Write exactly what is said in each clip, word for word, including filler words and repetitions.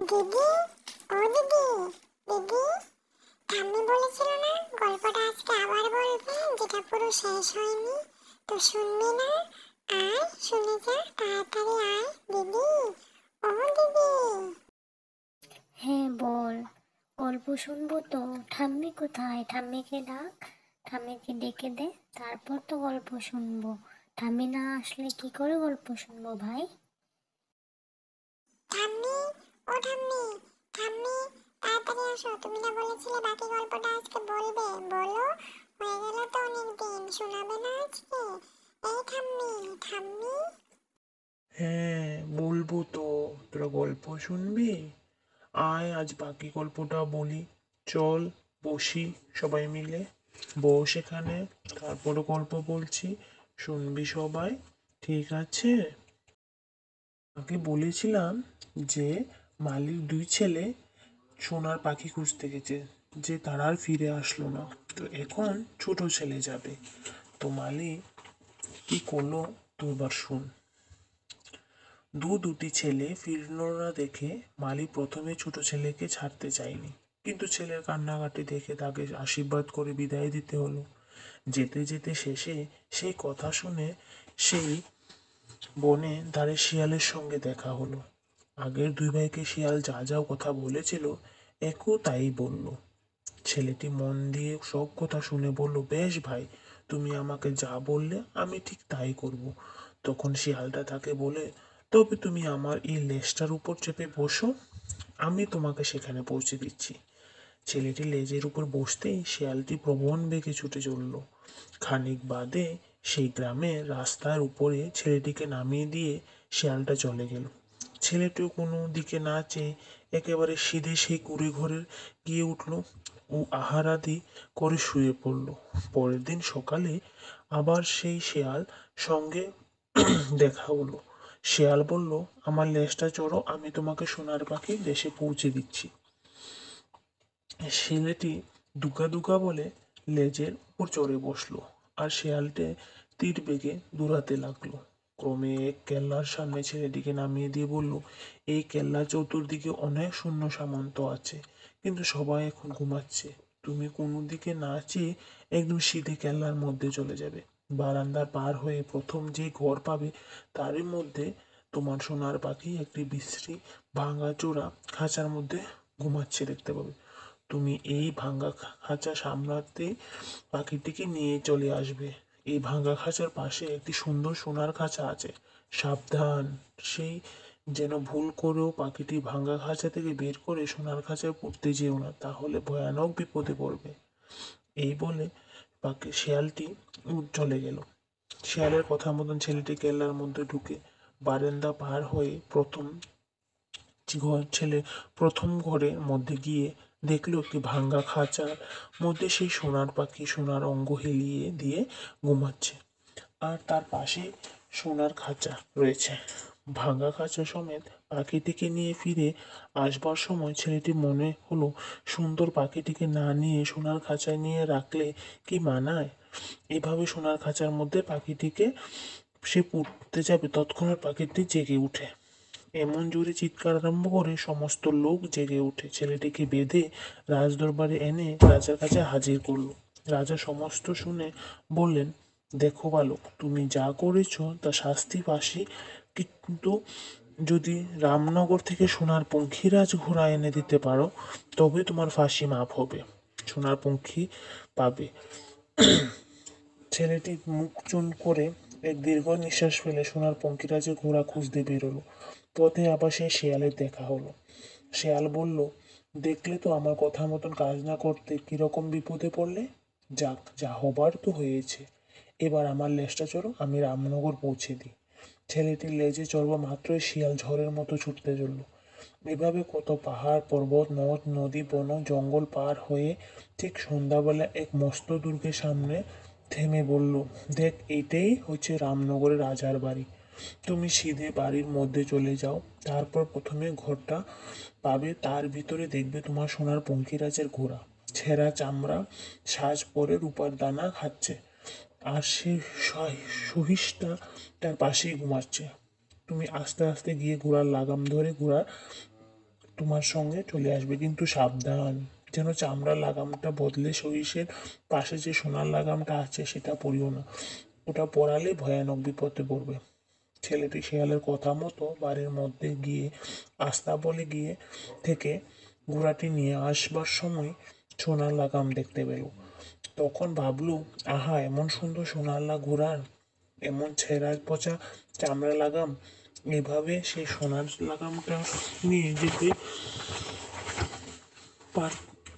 দিদি, ও দিদি, দিদি, ঠাম্মি বলেছিল না গল্পটা আজকে আবার বলবে, যেটা পুরো শেষ হয়নি। তো শুনবি না? আয় শুনে যা, তাড়াতাড়ি আয় দিদি, ও দিদি। হ্যাঁ বল, গল্প শুনবো তো। ঠাম্মি কোথায়? ঠাম্মিকে ডাক, ঠাম্মিকে ডেকে দে, তারপর তো গল্প শুনবো। ঠাম্মি না আসলে কি করে গল্প শুনবো ভাই? ঠাম্মি, ও ঠাম্মি, ঠাম্মি, তাড়াতাড়ি আসো। তুমি না বলেছিলে বাকি গল্পটা আজকে বলবে, বলো। হয়ে গেল তো অনেক দিন, শোনাবে না আজকে? এই ঠাম্মি, ঠাম্মি। হ্যাঁ বলবো তো। তোরা গল্প শুনবি? আয় আজ বাকি গল্পটা বলি। চল বসি সবাই মিলে। বস এখানে, তারপরে গল্প বলছি, শুনবি সবাই। ঠিক আছে? আগে বলেছিলাম যে মালিক দুই ছেলে সোনার পাখি খুঁজতে গেছে, যে তারা আর ফিরে আসলো না। তো এখন ছোট ছেলে যাবে। তো মালিক কি করলো তো এবার শুন। দু দুটি ছেলে ফিরল না দেখে মালি প্রথমে ছোট ছেলেকে ছাড়তে চায়নি, কিন্তু ছেলের কান্নাকাটি দেখে তাকে আশীর্বাদ করে বিদায় দিতে হলো। যেতে যেতে শেষে সেই কথা শুনে সেই বনে ধারে শিয়ালের সঙ্গে দেখা হলো। আগের দুই ভাইকে শিয়াল যা যা কথা বলেছিল একও তাই বলল। ছেলেটি মন দিয়ে সব কথা শুনে বলল, বেশ ভাই, তুমি আমাকে যা বললে আমি ঠিক তাই করব। তখন শিয়ালটা তাকে বলে, তবে তুমি আমার এই লেজটার উপর চেপে বসো, আমি তোমাকে সেখানে পৌঁছে দিচ্ছি। ছেলেটি লেজের উপর বসতেই শিয়ালটি প্রবল বেগে ছুটে চলল। খানিক বাদে সেই গ্রামের রাস্তার উপরে ছেলেটিকে নামিয়ে দিয়ে শিয়ালটা চলে গেল। ছেলেটিও কোনো দিকে না চেয়ে একেবারে সিধে সেই কুঁড়ে ঘরে গিয়ে উঠল ও আহারাদি করে শুয়ে পড়ল। পরের দিন সকালে আবার সেই শিয়াল সঙ্গে দেখা হলো। শিয়াল বলল, আমার লেজটা চড়ো, আমি তোমাকে সোনার পাখি দেশে পৌঁছে দিচ্ছি। ছেলেটি দুগা দুগা বলে লেজের উপর চড়ে বসলো, আর শেয়ালটে তীর বেগে দৌড়াতে লাগলো। ক্রমে এক কেল্লার সামনে ছেলেটিকে নামিয়ে দিয়ে বলল, এই কেল্লার চতুর্দিকে অনেক সৈন্য সামন্ত আছে, কিন্তু সবাই এখন ঘুমাচ্ছে। তুমি কোনো দিকে না চেয়ে একদম সিধে কেল্লার মধ্যে চলে যাবে। বারান্দার পার হয়ে প্রথম যে ঘর পাবে তারই মধ্যে তোমার সোনার পাখি একটি বিশ্রী ভাঙা চূড়া খাঁচার মধ্যে ঘুমাচ্ছে দেখতে পাবে। তুমি এই ভাঙ্গা খাঁচা সামলাতে পাখিটিকে নিয়ে চলে আসবে। এই ভাঙ্গা খাঁচার পাশে একটি সুন্দর সোনার খাঁচা আছে, সাবধান, সেই যেন ভুল করেও পাখিটি ভাঙ্গা খাঁচা থেকে বের করে সোনার খাঁচায় পড়তে যেও না, তাহলে ভয়ানক বিপদে পড়বে। এই বলে পাখি শিয়ালটি চলে গেল। শিয়ালের কথা মতন ছেলেটি কেল্লার মধ্যে ঢুকে বারান্দা পার হয়ে প্রথম ঘর ছেলে প্রথম ঘরের মধ্যে গিয়ে দেখলো একটি ভাঙ্গা খাঁচার মধ্যে সেই সোনার পাখি সোনার অঙ্গ হেলিয়ে দিয়ে ঘুমাচ্ছে, আর তার পাশে সোনার খাঁচা রয়েছে। ভাঙ্গা খাঁচা সমেত পাখিটিকে নিয়ে ফিরে আসবার সময় ছেলেটি মনে হলো, সুন্দর পাখিটিকে না নিয়ে সোনার খাঁচায় নিয়ে রাখলে কি মানায়। এভাবে সোনার খাঁচার মধ্যে পাখিটিকে সে পুড়তে যাবে, তৎক্ষণাৎ পাখিটি জেগে উঠে এমন জোরে চিৎকার আরম্ভ করে সমস্ত লোক জেগে উঠে ছেলেটিকে বেঁধে রাজদরবারে এনে রাজার কাছে হাজির করলো। রাজা সমস্ত শুনে বললেন, দেখো বালক, তুমি যা করেছ তা শাস্তি ফাঁসি, কিন্তু যদি রামনগর থেকে সোনার পঙ্খিরাজ ঘোড়া এনে দিতে পারো তবে তোমার ফাঁসি মাফ হবে, সোনার পঙ্খি পাবে। ছেলেটি মুখ চুন করে এক দীর্ঘ নিঃশ্বাস ফেলে সোনার পঙ্খিরাজের ঘোড়া খুঁজতে বেরোলো। পথে আবার সেই শেয়ালের দেখা হলো। শেয়াল বলল, দেখলে তো আমার কথা মতন কাজ না করতে কিরকম বিপদে পড়লে। যাক, যা হবার তো হয়েছে, এবার আমার লেজটা চড়ো, আমি রামনগর পৌঁছে দিই। ছেলেটির লেজে চড়বা মাত্রই শিয়াল ঝড়ের মতো ছুটতে চলল। এভাবে কত পাহাড় পর্বত নদ নদী বন জঙ্গল পার হয়ে ঠিক সন্ধ্যাবেলা এক মস্ত দুর্গের সামনে থেমে বলল, দেখ, এইটাই হচ্ছে রামনগরের রাজার বাড়ি। তুমি সিধে বাড়ির মধ্যে চলে যাও, তারপর প্রথমে ঘরটা পাবে, তার ভিতরে দেখবে তোমার সোনার পঙ্খিরাজের ঘোড়া ছেঁড়া চামড়া সাজ পরে রূপার দানা খাচ্ছে, আর সে সহিসটা তার পাশেই ঘুমাচ্ছে। তুমি আস্তে আস্তে গিয়ে ঘোড়ার লাগাম ধরে ঘোড়ার তোমার সঙ্গে চলে আসবে, কিন্তু সাবধান যেন চামড়ার লাগামটা বদলে সহিসের পাশে যে সোনার লাগামটা আছে সেটা পরিও না, ওটা পরালে ভয়ানক বিপদে পড়বে। ছেলেটি শেয়ালের কথা মতো বাড়ির মধ্যে গিয়ে আস্তাবলে গিয়ে থেকে ঘোড়াটি নিয়ে আসবার সময় সোনার লাগাম দেখতে পেল। তখন ভাবলু, আহা, এমন সুন্দর সোনার লা ঘোড়ার এমন ছেঁড়া পচা চামড়া লাগাম, এভাবে সেই সোনার লাগামটা নিয়ে যেতে পার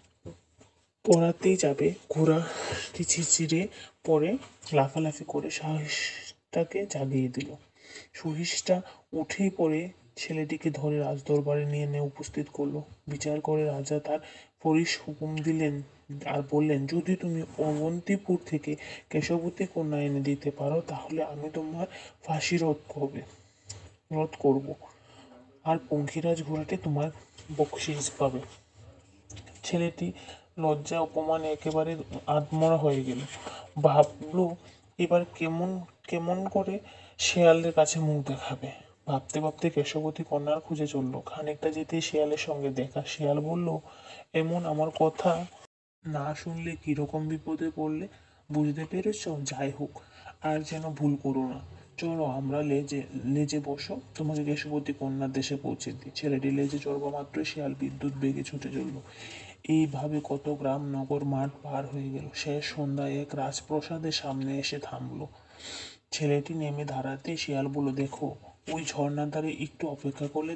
পড়াতেই যাবে। ঘোড়াটি ছিঁচিড়ে পড়ে লাফালাফি করে সাহসটাকে জাগিয়ে দিল। সহিসটা উঠেই পড়ে ছেলেটিকে ধরে রাজদরবারে নিয়ে এনে উপস্থিত করলো। বিচার করে রাজা তার ফরিস হুকুম দিলেন আর বললেন, যদি তুমি অবন্তিপুর থেকে কেশবতী কন্যা এনে দিতে পারো তাহলে আমি তোমার ফাঁসি রোধ করবে রোধ করব, আর পঙ্খিরাজ ঘোড়াটি তোমার বকশিস পাবে। ছেলেটি লজ্জা অপমানে একেবারে আধমরা হয়ে গেল। ভাবলো এবার কেমন কেমন করে শেয়ালের কাছে মুখ দেখাবে। ভাবতে ভাবতে কেশবতী কন্যার খুঁজে চলল। খানিকটা যেতেই শেয়ালের সঙ্গে দেখা। শেয়াল বলল, এমন আমার কথা না শুনলে কিরকম বিপদে পড়লে বুঝতে পেরেছ? যাই হোক, আর যেন ভুল করো না। চলো আমরা লেজে লেজে বসো, তোমাকে কেশবতী কন্যার দেশে পৌঁছে দিই। ছেলেটি লেজে চড়বা মাত্রই শিয়াল বিদ্যুৎ বেগে ছুটে চলল। এইভাবে কত গ্রাম নগর মাঠ পার হয়ে গেল। শেষ সন্ধ্যায় এক রাজপ্রাসাদের সামনে এসে থামলো। ছেলেটি নেমে দাঁড়াতেই শিয়াল বলল, দেখো, ওই ঝর্ণার ধারে একটু অপেক্ষা করলে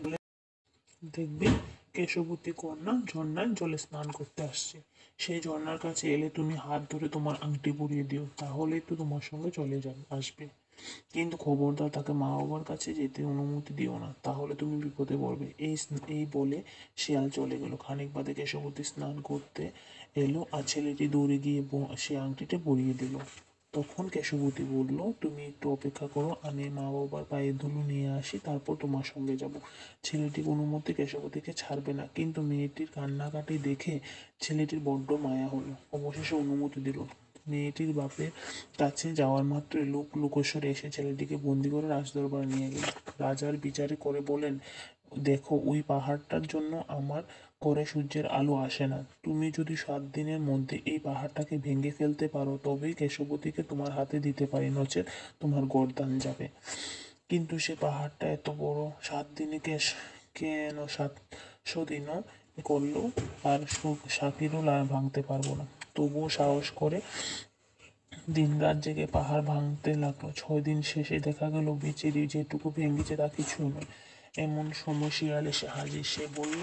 দেখবে কেশবতী কন্যা ঝর্ণায় জলে স্নান করতে আসছে। সেই ঝর্ণার কাছে এলে তুমি হাত ধরে তোমার আংটি পরিয়ে দিও, তাহলেই তো তোমার সঙ্গে চলে যাবে আসবে। কিন্তু খবরদার তাকে মা বাবার কাছে যেতে অনুমতি দিও না, তাহলে তুমি বিপদে পড়বে। এই স্ন- এই বলে শিয়াল চলে গেল। খানিক বাদে কেশবতী স্নান করতে এলো আর ছেলেটি দৌড়ে গিয়ে ব- সে আংটিটা পরিয়ে দিল। তখন কেশবতী বলল, তুমি একটু অপেক্ষা করো, আমি মা বাবার পায়ের ধুলো নিয়ে আসি, তারপর তোমার সঙ্গে যাব। ছেলেটি কোনো মতে কেশবতীকে ছাড়বে না, কিন্তু মেয়েটির কান্নাকাটি দেখে ছেলেটির বড্ড মায়া হলো। অবশেষে অনুমতি দিল। মেয়েটির বাপের কাছে যাওয়ার মাত্রই লোক লোকেশ্বরে এসে ছেলেটিকে বন্দি করে রাজদরবারে নিয়ে গেল। রাজার বিচারে করে বলেন, দেখো, ওই পাহাড়টার জন্য আমার ঘরে সূর্যের আলো আসে না। তুমি যদি সাত দিনের মধ্যে এই পাহাড়টাকে ভেঙে ফেলতে পারো তবেই কেশবতীকে তোমার হাতে দিতে পারি, নচেৎ তোমার গরদান যাবে। কিন্তু সে পাহাড়টা এত বড়, সাত দিনে কেশ কেন সাতশো দিনও করলো আর সাকিরও ভাঙতে পারবো না। তবুও সাহস করে দিন রাত জেগে পাহাড় ভাঙতে লাগলো। ছয় দিন শেষে দেখা গেল বেচারি যেটুকু ভেঙেছে তা কিছুই নয়। এমন সময় শিয়াল এসে হাজির। সে বলল,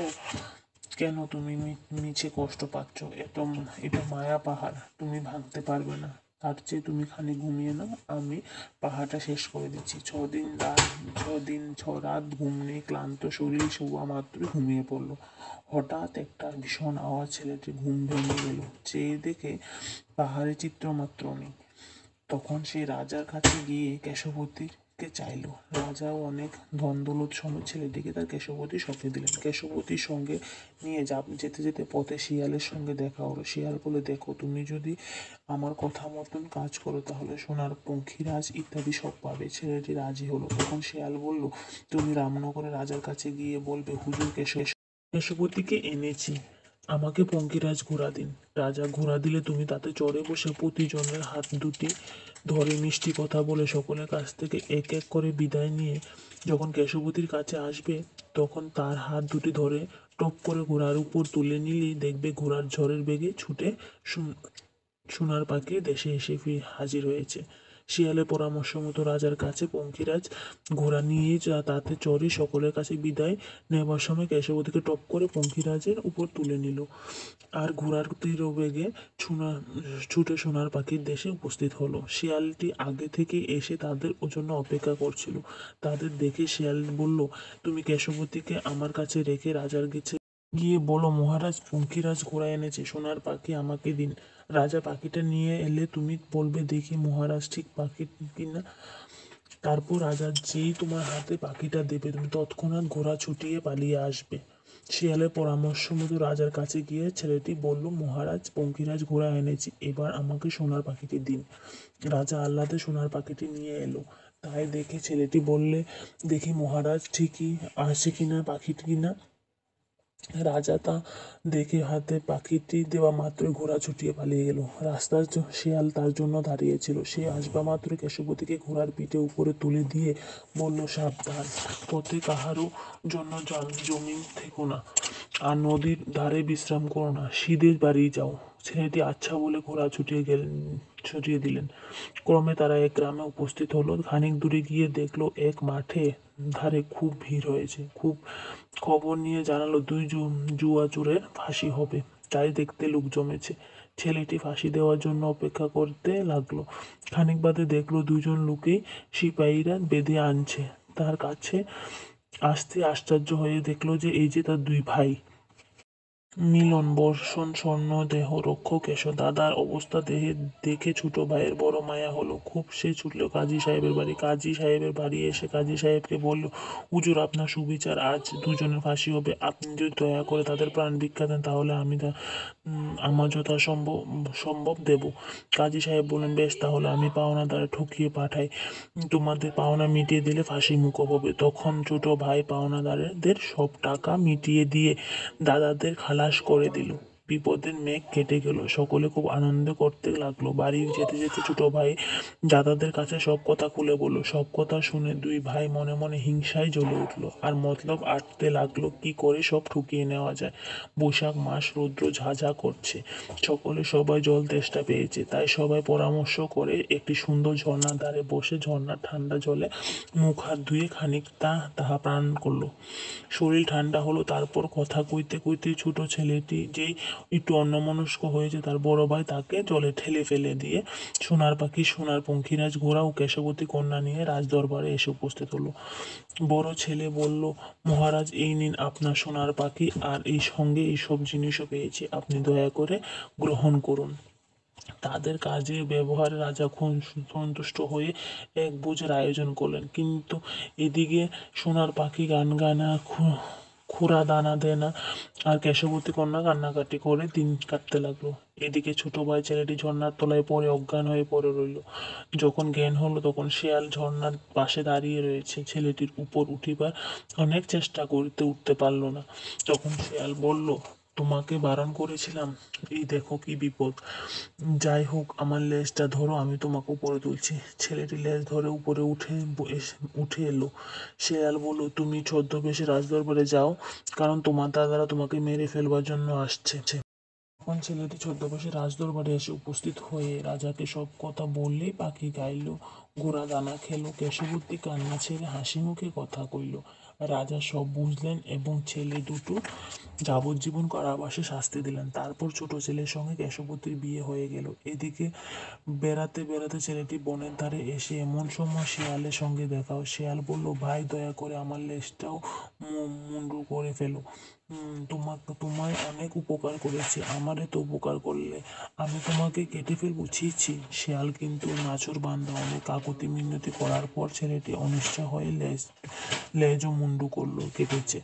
কেন তুমি মি- মিছে কষ্ট পাচ্ছ? এত এটা মায়া পাহাড়, তুমি ভাঙতে পারবে না। তার চেয়ে তুমি খালি ঘুমিয়ে নাও, আমি পাহাড়টা শেষ করে দিচ্ছি। ছদিন রাত ছদিন ছ রাত ঘুম নেই, ক্লান্ত শরীর শোয়া মাত্রই ঘুমিয়ে পড়লো। হঠাৎ একটা ভীষণ আওয়াজ, ছেলেটি ঘুম ভেঙে গেল। চেয়ে দেখে পাহাড়ে চিত্রমাত্র নেই। তখন সে রাজার কাছে গিয়ে কেশবতীকে চাইল। রাজাও অনেক ধন দৌলত সমেত ছেলেটিকে তার কেশবতী সঁপে দিলেন। কেশবতীর সঙ্গে নিয়ে যা যেতে যেতে পথে শিয়ালের সঙ্গে দেখা হলো। শিয়াল বলে, দেখো, তুমি যদি আমার কথা মতন কাজ করো তাহলে সোনার পঙ্খিরাজ ইত্যাদি সব পাবে। ছেলেটি রাজি হলো। তখন শিয়াল বলল, তুমি রামনগরে রাজার কাছে গিয়ে বলবে, হুজুর কেশব কেশবতীকে এনেছি, আমাকে পঙ্কিরাজ ঘোড়া দিন। রাজা ঘোড়া দিলে তুমি তাতে চড়ে বসে প্রতিজনের হাত দুটি ধরে মিষ্টি কথা বলে সকলের কাছ থেকে এক এক করে বিদায় নিয়ে যখন কেশবতীর কাছে আসবে তখন তার হাত দুটি ধরে টপ করে ঘোড়ার উপর তুলে নিলেই দেখবে ঘোড়ার ঝড়ের বেগে ছুটে সোন- সোনার পাখি দেশে এসে ফিরে হাজির হয়েছে। শিয়ালের পরামর্শ মতো রাজার কাছে পঙ্খিরাজ ঘোড়া নিয়ে যা তাতে চড়ে সকলের কাছে বিদায় নেবার সময় কেশবতীকে টপ করে পঙ্খিরাজের উপর তুলে নিল আর ঘোড়ার তীর বেগে ছুনা ছুটে সোনার পাখির দেশে উপস্থিত হলো। শিয়ালটি আগে থেকে এসে তাদের জন্য অপেক্ষা করছিল। তাদের দেখে শিয়াল বলল, তুমি কেশবতীকে আমার কাছে রেখে রাজার কাছে গিয়ে বলো, মহারাজ পঙ্খিরাজ ঘোড়া এনেছে, সোনার পাখি আমাকে দিন। রাজা পাখিটা নিয়ে এলে তুমি বলবে, দেখি মহারাজ ঠিক পাখি কিনা। তারপর রাজা যেই তোমার হাতে পাখিটা দেবে তুমি তৎক্ষণাৎ ঘোড়া ছুটিয়ে পালিয়ে আসবে। শিয়ালের পরামর্শ মতো রাজার কাছে গিয়ে ছেলেটি বলল, মহারাজ পঙ্খিরাজ ঘোড়া এনেছি, এবার আমাকে সোনার পাখিটি দিন। রাজা আহ্লাদে সোনার পাখিটি নিয়ে এলো। তাই দেখে ছেলেটি বললে, দেখি মহারাজ ঠিকই আছে কিনা পাখিটি কিনা। রাজা তা দেখে হাতে পাখিটি দেওয়া মাত্রই ঘোড়া ছুটিয়ে পালিয়ে গেল। রাস্তার জ- শিয়াল তার জন্য দাঁড়িয়েছিল। সে আসবা মাত্রই কেশবতীকে ঘোড়ার পিঠে উপরে তুলে দিয়ে বলল, সাবধান, পথে কাহারও জন্য জাম- জমি থেকো না, আর নদীর ধারে বিশ্রাম করো না, সিধে বাড়ি যাও। ছেলেটি আচ্ছা বলে ঘোড়া ছুটিয়ে গেলেন ছুটিয়ে দিলেন। ক্রমে তারা এক গ্রামে উপস্থিত হলো। খানিক দূরে গিয়ে দেখলো এক মাঠে ধারে খুব ভিড় হয়েছে। খুব খবর নিয়ে জানালো দুই জু- জুয়া চোরের ফাঁসি হবে, তাই দেখতে লোক জমেছে। ছেলেটি ফাঁসি দেওয়ার জন্য অপেক্ষা করতে লাগলো। খানিক বাদে দেখলো দুজন লোকেই সিপাহীরা বেঁধে আনছে। তার কাছে আসতে আশ্চর্য হয়ে দেখলো যে এই যে তার দুই ভাই মিলন, বর্ষণ, স্বর্ণ দেহ রক্ষক এসো। দাদার অবস্থা দেহে দেখে ছোট ভাইয়ের বড় মায়া হলো। খুব সে ছুটল কাজী সাহেবের বাড়ি। কাজী সাহেবের বাড়ি এসে কাজী সাহেবকে বলল, হুজুর, আপনার সুবিচার, আজ দুজনের ফাঁসি হবে। আপনি যদি দয়া করে তাদের প্রাণ ভিক্ষা দেন তাহলে আমি তা উম, আমার যথা সম্ভব সম্ভব দেব। কাজী সাহেব বললেন, বেশ, তাহলে আমি পাওনাদারে ঠকিয়ে পাঠাই। তোমাদের পাওনা মিটিয়ে দিলে ফাঁসি মুকুব হবে। তখন ছোট ভাই পাওনাদারদের সব টাকা মিটিয়ে দিয়ে দাদাদের খালাস করে দিল। বিপদের মেঘ কেটে গেল। সকলে খুব আনন্দ করতে লাগলো। বাড়ি যেতে যেতে ছোট ভাই দাদাদের কাছে সব কথা খুলে বলল। সব কথা শুনে দুই ভাই মনে মনে হিংসায় জ্বলে উঠলো আর মতলব আঁটতে লাগলো কি করে সব ঠুকিয়ে নেওয়া যায়। বৈশাখ মাস, রৌদ্র ঝাঝা করছে। সকলে সবাই জল তেষ্টা পেয়েছে, তাই সবাই পরামর্শ করে একটি সুন্দর ঝর্ণার ধারে বসে ঝর্ণার ঠান্ডা জলে মুখ হাত ধুয়ে খানিকটা তাহা পান করলো। শরীর ঠান্ডা হলো। তারপর কথা কইতে কইতে ছোট ছেলেটি যেই একটু অন্যমনস্ক হয়েছে, তার বড় ভাই তাকে জলে ঠেলে ফেলে দিয়ে সোনার পাখি, সোনার পঙ্খিরাজ ঘোড়া ও কেশবতী কন্যা নিয়ে রাজদরবারে এসে উপস্থিত হলো। বড় ছেলে বলল, মহারাজ, এই নিন আপনার সোনার পাখি, আর এই সঙ্গে এই সব জিনিসও পেয়েছি, আপনি দয়া করে গ্রহণ করুন। তাদের কাজে ব্যবহারে রাজা খুব সন্তুষ্ট হয়ে এক ভোজের আয়োজন করলেন। কিন্তু এদিকে সোনার পাখি গান গায় না, খু- খুরা দানা দেয় না, আর কেশবতী কন্যা কান্নাকাটি করে দিন কাটতে লাগলো। এদিকে ছোট ভাই ছেলেটি ঝর্ণার তলায় পড়ে অজ্ঞান হয়ে পড়ে রইল। যখন জ্ঞান হলো তখন শেয়াল ঝর্ণার পাশে দাঁড়িয়ে রয়েছে। ছেলেটির উপর উঠিবার অনেক চেষ্টা করতে উঠতে পারলো না। তখন শেয়াল বলল, তোমাকে বারণ করেছিলাম, এই দেখো কি বিপদ। যাই হোক, আমার লেজটা ধরো, আমি তোমাকে উপরে তুলছি। ছেলেটি লেজ ধরে উপরে উঠে ব- এস- উঠে এলো। শেয়াল বলল, তুমি ছদ্মবেশে রাজদরবারে যাও, কারণ তোমার দাদারা তোমাকে মেরে ফেলবার জন্য আসছে। তখন ছেলেটি ছদ্মবেশে রাজদরবারে এসে উপস্থিত হয়ে রাজাকে সব কথা বললেই পাখি গাইল, ঘোড়া দানা খেলো, কেশবতী কান্না ছেড়ে হাসি মুখে কথা কইল। রাজা সব বুঝলেন এবং ছেলে দুটো যাবজ্জীবন কারাবাসে শাস্তি দিলেন। তারপর ছোট ছেলের সঙ্গে কেশবতীর বিয়ে হয়ে গেল। এদিকে বেড়াতে বেড়াতে ছেলেটি বনের ধারে এসে এমন সময় শিয়ালের সঙ্গে দেখা। শিয়াল বলল, ভাই, দয়া করে আমার লেজটাও মু- মুন্ডু করে ফেলো। উম, তোমাকে তোমায় অনেক উপকার করেছি, আমার এত উপকার করলে আমি তোমাকে কেটে ফেলবো? ছি ছি। শিয়াল কিন্তু নাছোড় বান্দা। অনেক কাকুতি মিনতি করার পর ছেলেটি অনিচ্ছা হয়ে লেজ লেজ ও মুন্ডু করলো, কেটেছে।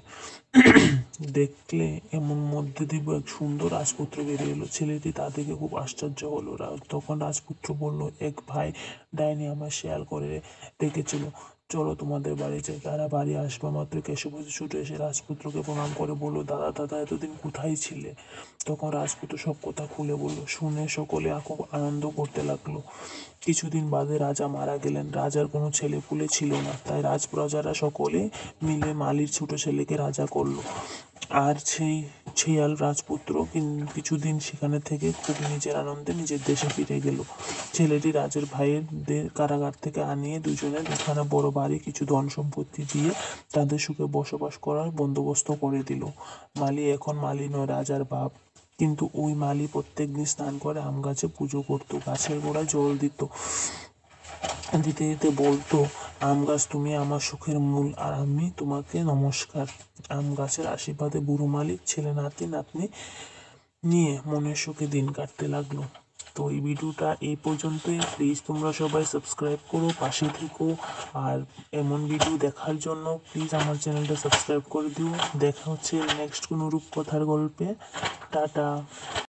দেখলে এমন মধ্যে দিব এক সুন্দর রাজপুত্র বেরিয়ে এলো। ছেলেটি তা দেখে খুব আশ্চর্য হলো। রা- তখন রাজপুত্র বলল, এক ভাই ডাইনি আমার শেয়াল করে রেখেছিল, চলো তোমাদের বাড়ি যাই। তারা বাড়ি আসবা মাত্র কেশবতী ছুটে এসে রাজপুত্রকে প্রণাম করে বলল, দাদা দাদা এতদিন কোথায় ছিলে? তখন রাজপুত্র সব কথা খুলে বলল। শুনে সকলে খুব আনন্দ করতে লাগলো। কিছুদিন বাদে রাজা মারা গেলেন। রাজার কোনো ছেলে পুলে ছিল না, তাই রাজপ্রজারা সকলে মিলে মালির ছোট ছেলেকে রাজা করলো। আর সেই ছিয়াল রাজপুত্র কিন- কিছুদিন সেখানে থেকে খুব নিজের আনন্দে নিজের দেশে ফিরে গেল। ছেলেটি রাজের ভাইয়ের কারাগার থেকে আনিয়ে দুজনের দুখানা বড় বাড়ি, কিছু ধন সম্পত্তি দিয়ে তাদের সুখে বসবাস করার বন্দোবস্ত করে দিল। মালি এখন মালি নয়, রাজার বাপ। কিন্তু ওই মালি প্রত্যেক দিন স্নান করে আম গাছে পুজো করতো, গাছের গোড়ায় জল দিত, দিতে দিতে বলতো, আম গাছ, তুমি আমার সুখের মূল, আর আমি তোমাকে নমস্কার। আম গাছের আশীর্বাদে বুড়ো মালিক ছেলে নাতি নাতনি নিয়ে মনের সুখে দিন কাটতে লাগলো। তো এই ভিডিওটা এই পর্যন্তই। প্লিজ তোমরা সবাই সাবস্ক্রাইব করো, পাশে থেকো, আর এমন ভিডিও দেখার জন্য প্লিজ আমার চ্যানেলটা সাবস্ক্রাইব করে দিও। দেখা হচ্ছে নেক্সট কোনো রূপকথার গল্পে। টাটা।